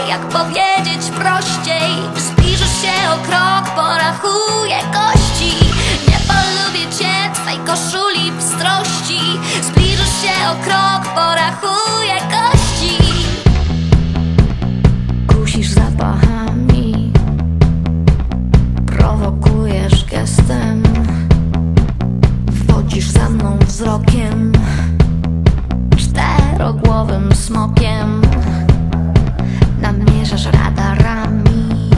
jak powiedzieć prościej. Zbliżysz się o krok, porachuję kości. Nie polubię cię, twej koszuli bystrości. Zbliżysz się o krok, porachuję kości. Kusisz zapachami, prowokujesz gestem, wodzisz za mną wzrokiem, czterogłowym smokiem. Namierzasz radarami,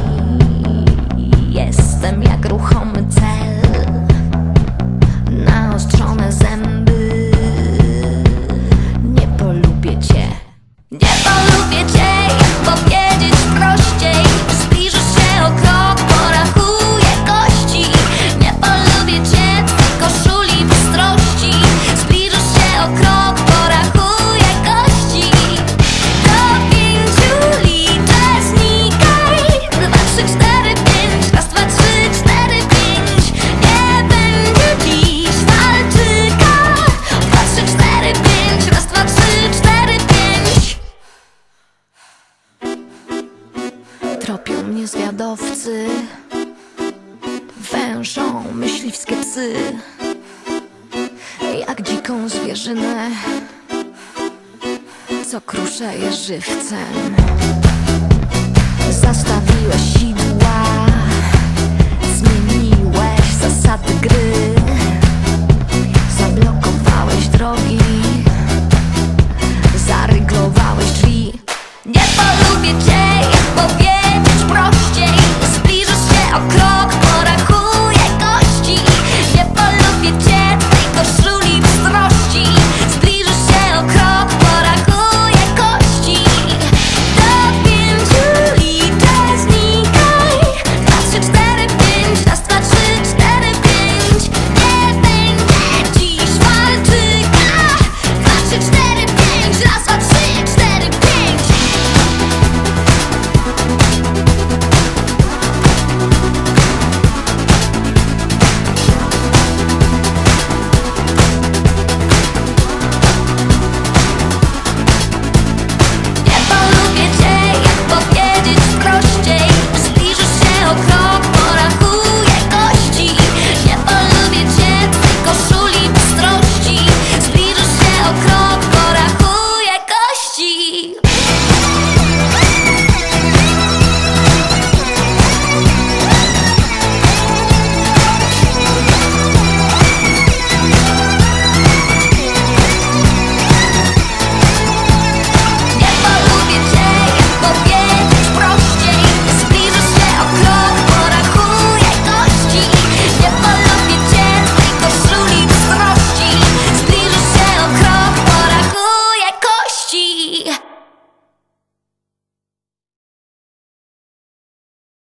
jestem jak ruchomy cel, naostrzone zęby. Nie polubię cię, nie polubię cię, jak powiedzieć prościej. Zbliżysz się o krok, porachuję kości. Nie polubię cię, twej koszuli bystrości. Zbliżysz się o krok, porachuję kości. Do 5 liczę, znikaj. 2, 3, 4, 5. Raz, 2, 3, 4, 5. Nie będzie dziś walczyka. 2, 3, 4, 5. Raz, 2, 3, 4, 5. Tropią mnie zwiadowcy, wężą myśliwskie psy. Jak dziką zwierzynę, co kruszeje żywcem. Zastawiłeś sidła, zmieniłeś zasady gry, zablokowałeś drogi.